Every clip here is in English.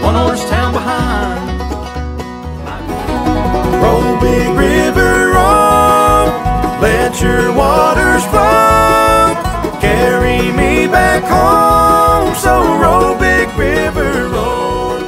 one horse town behind. Roll, big river, roll, let your waters flow, carry me back home. So roll, big river, roll.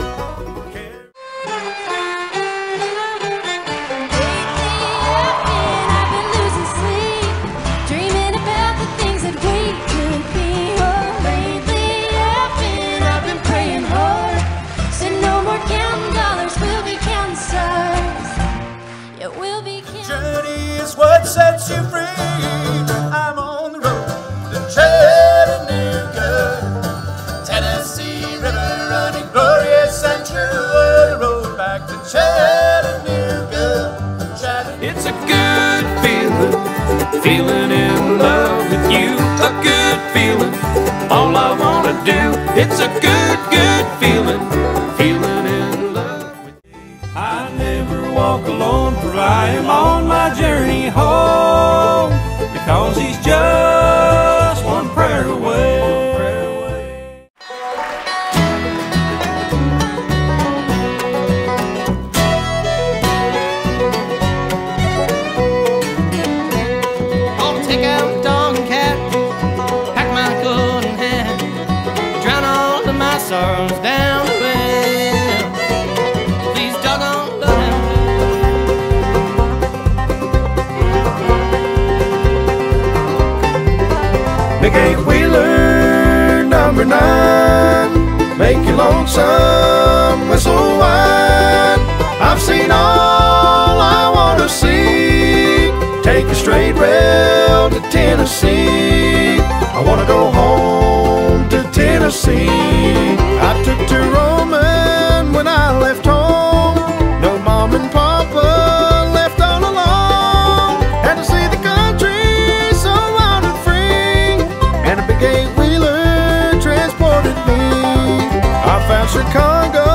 What sets you free? I'm on the road to Chattanooga, Tennessee River running glorious and true. The road back to Chattanooga, Chattanooga. It's a good feeling, feeling in love with you. A good feeling, all I wanna do. It's a good, good feeling, feeling in love with you. I never walk alone, for I am on my journey home, because he's just one prayer away. Gonna take out the dog and cat, pack my coat and hat, drown all of my sorrows down the well. Please doggone love him. Big 8-wheeler, number 9, make you lonesome, whistle wide. I've seen all I want to see. Take a straight rail to Tennessee. I want to go home to Tennessee. I took to roaming when I left home. No mom and papa left all alone. Had to see the country so wild and free, and a big 8-wheeler transported me. I found Chicago